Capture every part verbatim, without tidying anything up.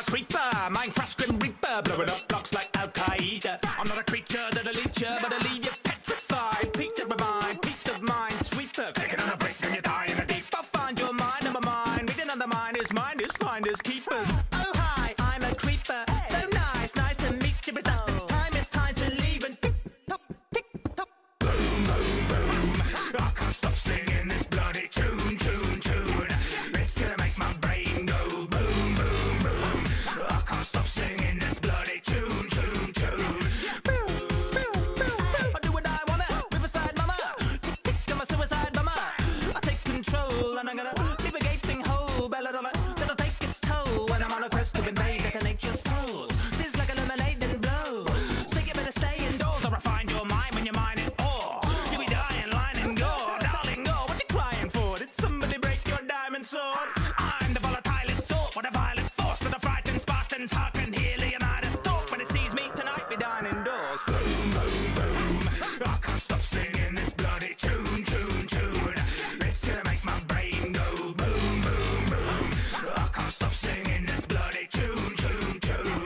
a creeper, Minecraft's Grim Reaper, blowing up blocks like Al Qaeda. I'm not a creature that'll eat you, but I'll leave you petrified. Peace of my mind, peace of mind, sweeper. Take it on a break and you die in a deep. I'll find your mind and my mind. Reading on the mind is mind is finders keepers. Oh hi, I'm a creeper. So nice, nice to meet you, but that the time is time to leave and tick tock, tick tock. Boom, boom, boom. I can't stop singing this bloody tune, tune, tune. It's gonna make my brain go boom, boom, boom. I can't stop singing this bloody tune, tune, tune. Boom, boom, boom, boom. I do what I wanna, Riverside mama. Tick, tick, I'm a suicide bomber. I take control and I'm gonna leave a gaping hole. Belladonna, that'll take its toll when I'm on a quest to invade, detonate your souls. This is like a lemonade and blow. So you better stay indoors or I find your mind when you're mining ore. You'll be dying, line and gore. Darling, go, what you crying for? Did somebody break your diamond sword? I'm the volatilest sort, what a violent force. To the frightened Spartans, hearken here, Leonidas talk. When it sees me tonight, be dying indoors. Boom, boom, boom. I can't stop singing this bloody tune, tune, tune. It's gonna make my brain go boom, boom, boom. I can't stop singing this bloody tune, tune, tune.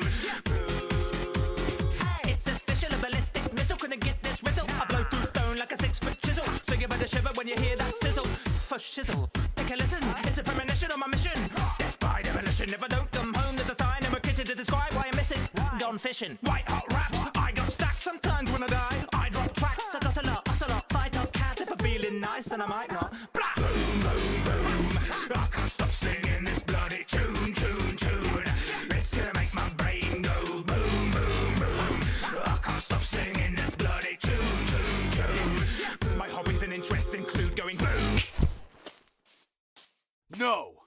It's official, a ballistic missile. Couldn't get this rizzle. I blow through stone like a six-foot chisel. So you better shiver when you hear that sizzle. For shizzle, take a listen. It's a premonition on my mission. Death by demolition. If I don't come home, there's a sign in my kitchen to describe why I'm missing. Gone fishing. White hot raps. I got stacks. Sometimes when I die, I drop tracks. I got a lot, a lot. Fight off cats. If I'm feeling nice, then I might not. Blah! Boom, boom, boom. I can't stop singing this bloody tune, tune, tune. It's gonna make my brain go boom, boom, boom. I can't stop singing this bloody tune, tune, tune. My hobbies and interests include going boom. No!